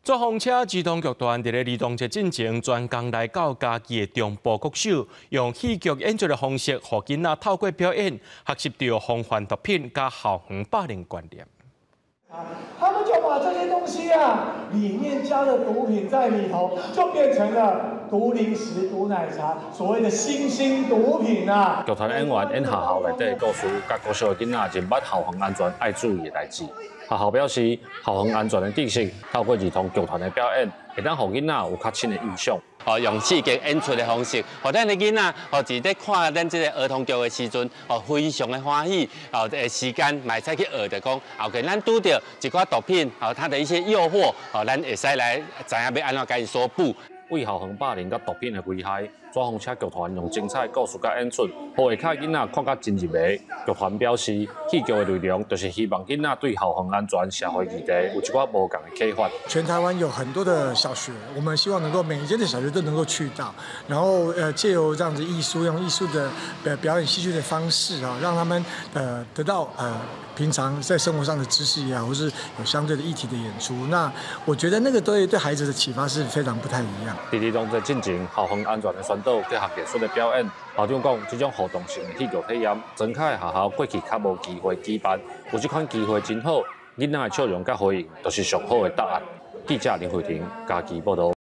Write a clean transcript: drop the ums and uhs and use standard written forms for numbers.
作风车儿童剧团伫咧儿童节进前，专工来到家己的中部国小，用戏剧演出的方式，让囡仔透过表演学习到防范毒品加校园霸凌观念。 他们就把这些东西里面加了毒品在里头，就变成了毒零食、毒奶茶，所谓的新兴毒品剧团演员演学校内底的故事，甲国小的囡仔认捌校园安全爱注意的代志。学校表示，校园安全的知识透过儿童剧团的表演，会当让囡仔有较深的印象。 用戏剧演出的方式，让咱的囡仔伫咧看咱这个儿童剧的时阵，非常的欢喜。时间买使去学着讲，后个咱拄着一寡毒品，它的一些诱惑，咱会使来知影要安怎甲伊所补。 为校园霸凌甲毒品的危害，抓风车剧团用精彩故事甲演出，互下卡囡仔看甲真入迷。剧团表示，戏剧的内容就是希望囡仔对校园安全、社会议题有一寡无同的启发。 全台湾有很多的小学，我们希望能够每一间的小学都能够去到，然后借由这样子艺术，用艺术的表演戏剧的方式让他们得到平常在生活上的知识也好，或是有相对的议题的演出。那我觉得那个对孩子的启发是非常不太一样。 伫儿童节进前，校园安全的宣导结合艺术的表演，校长讲，这种互动性的戏剧体验，增加学校过去较无机会举办，有这款机会真好，囡仔的笑容甲回应，都是上好的答案。记者林慧婷，家己报道。